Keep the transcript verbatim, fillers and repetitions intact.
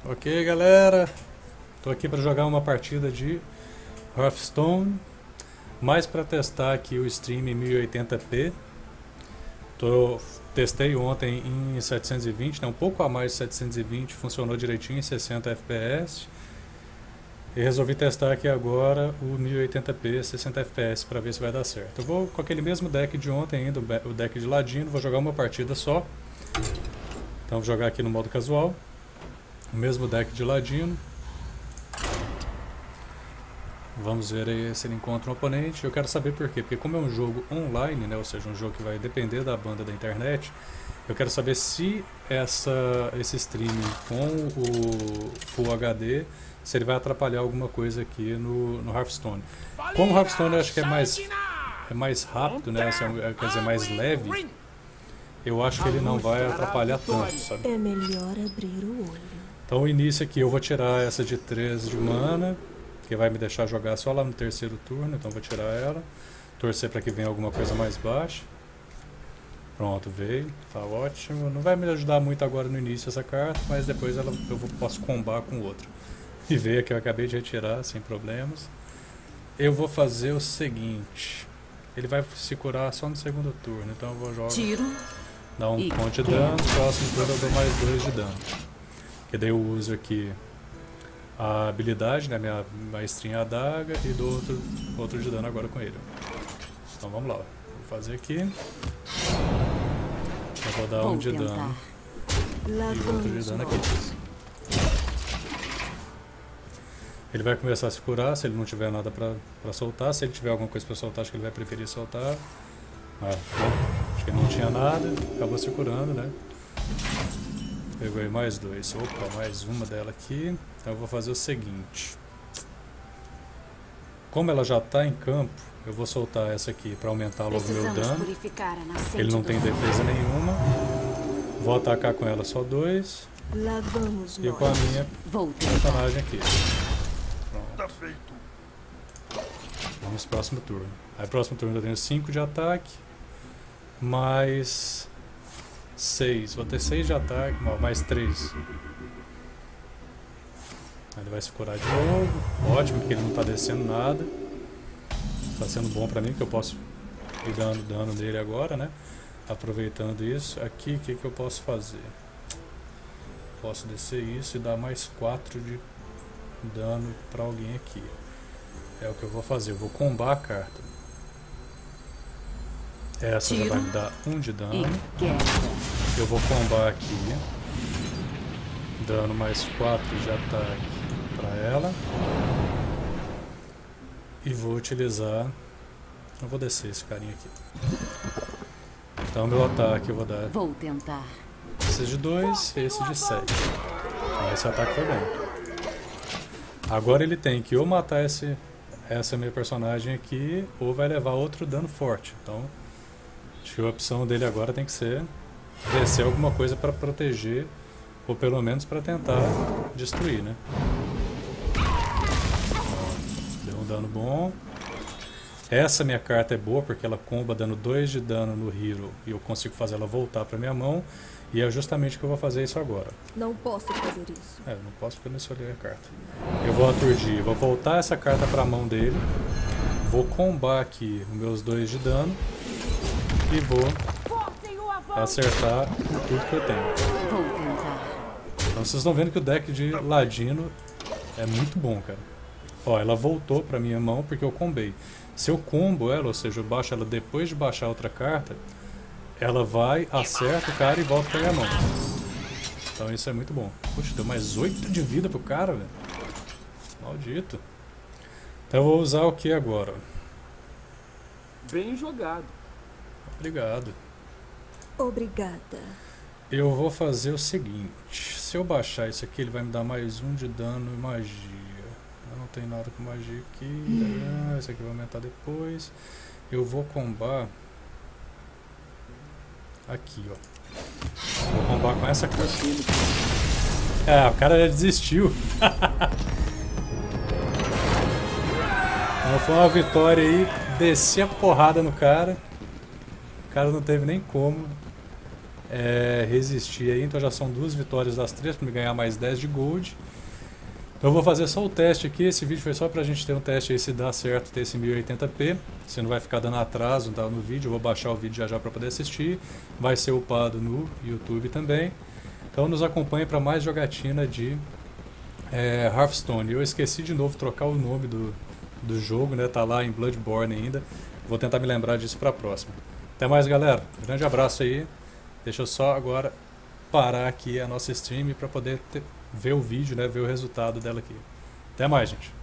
Ok, galera, tô aqui para jogar uma partida de Hearthstone, mais para testar aqui o stream em mil e oitenta p. Tô, testei ontem em setecentos e vinte, né, um pouco a mais de setecentos e vinte, funcionou direitinho em sessenta F P S. E resolvi testar aqui agora o mil e oitenta p, sessenta F P S, para ver se vai dar certo. Eu vou com aquele mesmo deck de ontem ainda, o deck de ladino, vou jogar uma partida só. Então vou jogar aqui no modo casual. O mesmo deck de ladino. Vamos ver aí se ele encontra um oponente. Eu quero saber por quê. Porque como é um jogo online, né, ou seja, um jogo que vai depender da banda da internet, eu quero saber se essa, esse streaming com o Full H D, se ele vai atrapalhar alguma coisa aqui no, no Hearthstone. Como o Hearthstone eu acho que é mais, é mais rápido, né, assim, é, quer dizer, mais leve, eu acho que ele não vai atrapalhar tanto, sabe? É melhor abrir o olho. Então o início aqui eu vou tirar essa de três de mana, que vai me deixar jogar só lá no terceiro turno, então vou tirar ela. Torcer para que venha alguma coisa mais baixa. Pronto, veio, tá ótimo. Não vai me ajudar muito agora no início essa carta, mas depois ela, eu vou, posso combar com outra. E veio que eu acabei de retirar, sem problemas. Eu vou fazer o seguinte, ele vai se curar só no segundo turno, então eu vou jogar, Tiro. dar um ponto de dano, próximo turno eu dou mais dois de dano. Que daí eu uso aqui a habilidade, né, minha maestrinha adaga, e dou outro, outro de dano agora com ele. Então vamos lá, vou fazer aqui. Eu vou dar Vou um de tentar. dano Lá e outro de dano aqui. Ele vai começar a se curar se ele não tiver nada pra, pra soltar. Se ele tiver alguma coisa pra soltar, acho que ele vai preferir soltar. Ah, bom, acho que ele não tinha nada, acabou se curando, né? Pegou aí mais dois. Opa, mais uma dela aqui. Então eu vou fazer o seguinte. Como ela já está em campo, eu vou soltar essa aqui para aumentar logo o meu dano. Ele não tem defesa nenhuma. Vou atacar com ela só dois. Lá vamos E com a minha personagem aqui. Pronto. Vamos pro próximo turno. Aí próximo turno eu tenho cinco de ataque. Mais seis. Vou ter seis de ataque, mais três. Ele vai se curar de novo. Ótimo, porque ele não está descendo nada. Está sendo bom para mim, que eu posso ir dando dano nele agora, né? Aproveitando isso. Aqui, o que, que eu posso fazer? Posso descer isso e dar mais quatro de dano para alguém aqui. É o que eu vou fazer. Eu vou combar a carta. Essa já vai me dar um de dano. Eu vou combar aqui. Dano mais quatro de ataque para ela. E vou utilizar... Eu vou descer esse carinha aqui. Então meu ataque eu vou dar... Vou tentar. Esse de dois e esse de sete. Então, esse ataque foi bom. Agora ele tem que ou matar esse, essa minha personagem aqui, ou vai levar outro dano forte. Então, acho que a opção dele agora tem que ser descer alguma coisa para proteger, ou pelo menos para tentar destruir, né? Deu um dano bom. Essa minha carta é boa porque ela comba dando dois de dano no Hero e eu consigo fazer ela voltar para minha mão. E é justamente o que eu vou fazer isso agora. Não posso fazer isso. É, não posso porque eu não escolhi a carta. Eu vou aturdir, vou voltar essa carta para a mão dele. Vou combar aqui os meus dois de dano. E vou acertar tudo que eu tenho. Vou tentar. Então vocês estão vendo que o deck de ladino é muito bom, cara. Ó, ela voltou para minha mão porque eu combei. Se eu combo ela, ou seja, eu baixo ela depois de baixar outra carta, ela vai, acerta o cara e volta pra minha mão. Então isso é muito bom. Puxa, deu mais oito de vida pro cara, velho. Maldito. Então eu vou usar o que agora? Bem jogado. Obrigado. Obrigada. Eu vou fazer o seguinte. Se eu baixar isso aqui, ele vai me dar mais um de dano e magia. Eu não tem nada com magia aqui. Ah, esse aqui vai aumentar depois. Eu vou combar... Aqui, ó. Vou combar com essa carta. Ah, o cara já desistiu. Então foi uma vitória aí. Desci a porrada no cara. O cara não teve nem como. é, resistir aí. Então já são duas vitórias das três para me ganhar mais dez de gold. Então eu vou fazer só o teste aqui. Esse vídeo foi só pra gente ter um teste aí se dá certo ter esse mil e oitenta p. Se não vai ficar dando atraso tá, no vídeo. Eu vou baixar o vídeo já já para poder assistir. Vai ser upado no YouTube também. Então nos acompanhe para mais jogatina de é, Hearthstone. Eu esqueci de novo trocar o nome do, do jogo, né? Tá lá em Bloodborne ainda. Vou tentar me lembrar disso para a próxima. Até mais, galera. Grande abraço aí. Deixa eu só agora parar aqui a nossa stream para poder ter, ver o vídeo, né? Ver o resultado dela aqui. Até mais, gente.